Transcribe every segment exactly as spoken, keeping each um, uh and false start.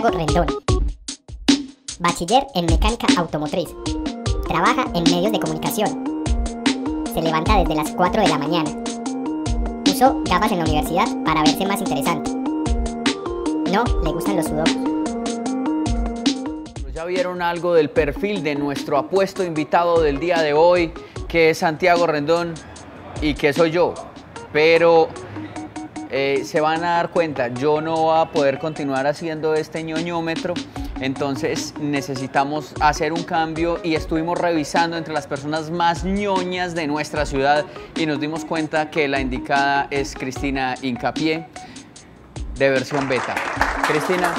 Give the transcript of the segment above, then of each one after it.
Santiago Rendón, bachiller en mecánica automotriz, trabaja en medios de comunicación, se levanta desde las cuatro de la mañana, usó gafas en la universidad para verse más interesante, no le gustan los sudokus. Ya vieron algo del perfil de nuestro apuesto invitado del día de hoy, que es Santiago Rendón y que soy yo, pero eh, se van a dar cuenta, yo no voy a poder continuar haciendo este ñoñómetro, entonces necesitamos hacer un cambio y estuvimos revisando entre las personas más ñoñas de nuestra ciudad y nos dimos cuenta que la indicada es Cristina Hincapié, de versión beta. Cristina,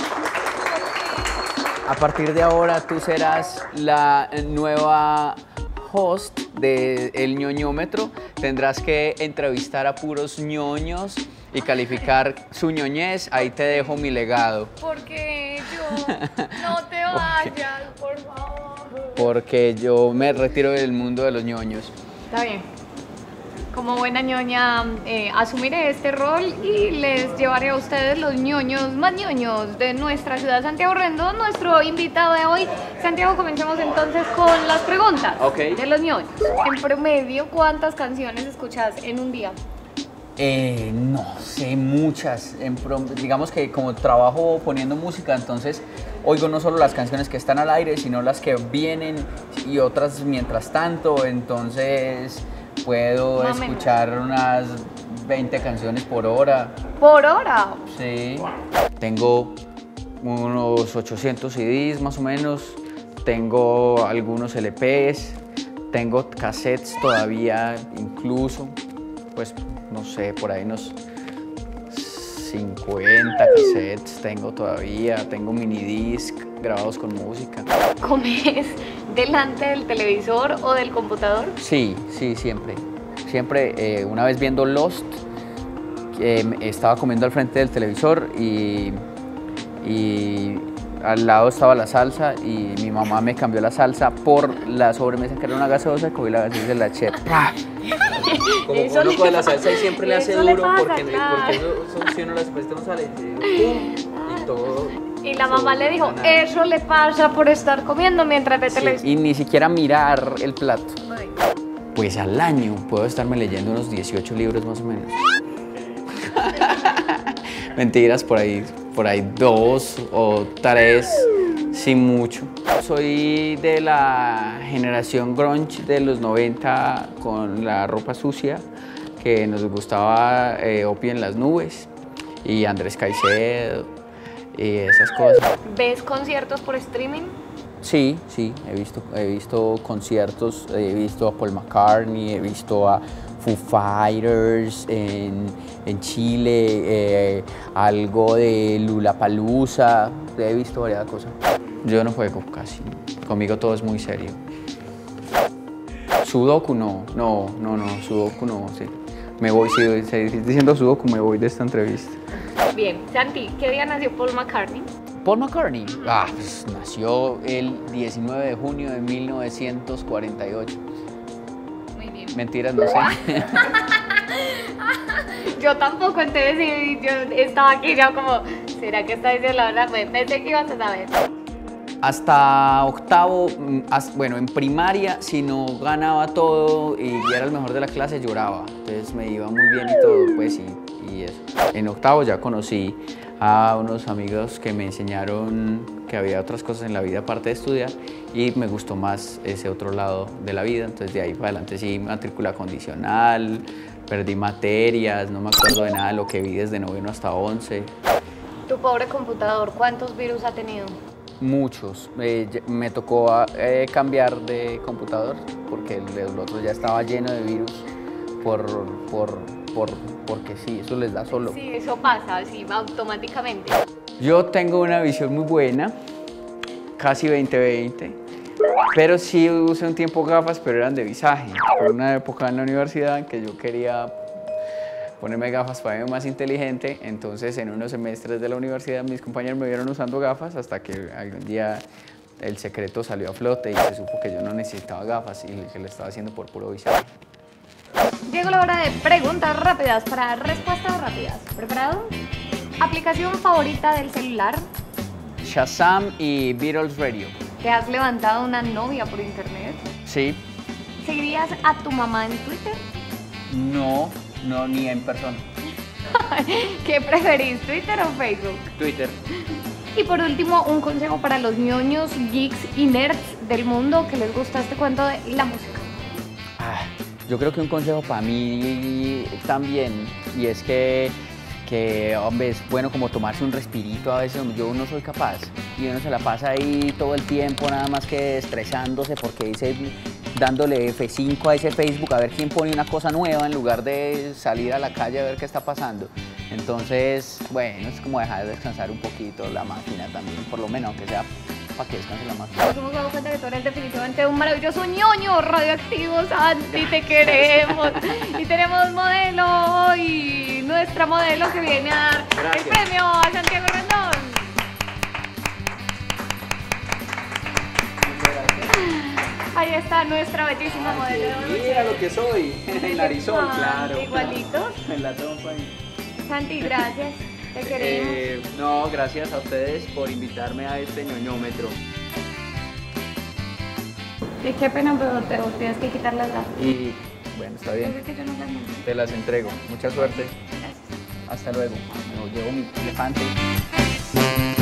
a partir de ahora tú serás la nueva host del ñoñómetro. Tendrás que entrevistar a puros ñoños y calificar su ñoñez. Ahí te dejo mi legado. Porque yo no te vayas, por favor. Porque yo me retiro del mundo de los ñoños. Está bien. Como buena ñoña, eh, asumiré este rol y les llevaré a ustedes los ñoños más ñoños de nuestra ciudad. Santiago Rendón, nuestro invitado de hoy. Santiago, comencemos entonces con las preguntas okay. de los ñoños. En promedio, ¿cuántas canciones escuchas en un día? Eh, no sé, muchas. En prom digamos que como trabajo poniendo música, entonces oigo no solo las canciones que están al aire, sino las que vienen y otras mientras tanto, entonces puedo Más escuchar menos. unas veinte canciones por hora. ¿Por hora? Sí. Tengo unos ochocientos C Ds más o menos, tengo algunos L Ps, tengo cassettes todavía incluso, pues no sé, por ahí unos cincuenta cassettes tengo todavía, tengo minidisc grabados con música. ¿Comes delante del televisor o del computador? Sí, sí, siempre. Siempre, eh, una vez viendo Lost, eh, estaba comiendo al frente del televisor y, y al lado estaba la salsa y mi mamá me cambió la salsa por la sobremesa que era una gaseosa y cogí la gaseosa de la cheta. Como Eso uno le coge la pasa, salsa y siempre le hace eso le duro pasa, porque, claro. porque eso, eso, si uno la después no sale y, y todo. Y la mamá le dijo, eso le pasa por estar comiendo mientras ve Sí, televisión. y ni siquiera mirar el plato. Ay. Pues al año puedo estarme leyendo unos dieciocho libros más o menos. Mentiras, por ahí, por ahí dos o tres, sin mucho. Soy de la generación grunge de los noventa con la ropa sucia, que nos gustaba eh, Opio en las nubes y Andrés Caicedo y esas cosas. ¿Ves conciertos por streaming? Sí, sí, he visto, he visto conciertos, he visto a Paul McCartney, he visto a Foo Fighters en, en Chile, eh, algo de Lollapalooza, he visto varias cosas. Yo no juego casi, conmigo todo es muy serio. Sudoku no, no, no, no, Sudoku no, sí. Me voy, si sí, diciendo Sudoku me voy de esta entrevista. Bien, Santi, ¿qué día nació Paul McCartney? Paul McCartney, ah, pues, nació el diecinueve de junio de mil novecientos cuarenta y ocho. Muy bien. Mentiras, no sé. Yo tampoco, entonces sí, yo estaba aquí ya como, ¿será que está diciendo la verdad? Pensé que ibas a saber. Hasta octavo, bueno, en primaria, si no ganaba todo y era el mejor de la clase, lloraba. Entonces me iba muy bien y todo, pues, y, y eso. En octavo ya conocí a unos amigos que me enseñaron que había otras cosas en la vida aparte de estudiar y me gustó más ese otro lado de la vida. Entonces de ahí para adelante sí, matrícula condicional, perdí materias, no me acuerdo de nada de lo que vi desde noveno hasta once. Tu pobre computador, ¿cuántos virus ha tenido? Muchos. Eh, me tocó eh, cambiar de computador porque el, el otro ya estaba lleno de virus por, por, por, porque sí, eso les da solo. Sí, eso pasa, así automáticamente. Yo tengo una visión muy buena, casi veinte veinte, pero sí usé un tiempo gafas, pero eran de visaje. Fue una época en la universidad en que yo quería ponerme gafas para verme más inteligente, entonces en unos semestres de la universidad mis compañeros me vieron usando gafas hasta que algún día el secreto salió a flote y se supo que yo no necesitaba gafas y que lo estaba haciendo por puro visaje. Llegó la hora de preguntas rápidas para respuestas rápidas. ¿Preparado? ¿Aplicación favorita del celular? Shazam y Beatles Radio. ¿Te has levantado una novia por internet? Sí. ¿Seguirías a tu mamá en Twitter? No, no, ni en persona. ¿Qué preferís, Twitter o Facebook? Twitter. Y por último, un consejo para los ñoños, geeks y nerds del mundo que les gusta este cuento de la música. Ah, yo creo que un consejo para mí también, y es que, que, hombre, es bueno como tomarse un respirito a veces. Yo no soy capaz, y uno se la pasa ahí todo el tiempo nada más que estresándose porque dice, dándole F cinco a ese Facebook a ver quién pone una cosa nueva en lugar de salir a la calle a ver qué está pasando. Entonces, bueno, es como dejar de descansar un poquito la máquina también, por lo menos, aunque sea para que descanse la máquina. Nos hemos dado cuenta que tú eres definitivamente un maravilloso ñoño radioactivo, Santi, te queremos. Y tenemos modelo y nuestra modelo que viene a dar Gracias. el premio a Santiago Rendón. Ahí está nuestra bellísima modelo. Mira lo que soy, el narizón, Ah, claro. igualitos. En la trompa ahí. Santi, gracias, te queremos. Eh, no, gracias a ustedes por invitarme a este ñoñómetro. Y qué pena, pero te tienes que quitar las gafas. Y bueno, está bien, Es que yo no las monto. te las entrego. Mucha suerte. Gracias. Hasta luego. Me llevo mi elefante.